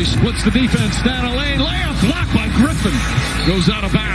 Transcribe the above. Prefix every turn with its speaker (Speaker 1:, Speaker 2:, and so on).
Speaker 1: Splits the defense down a lane. Layup blocked by Griffin. Goes out of bounds.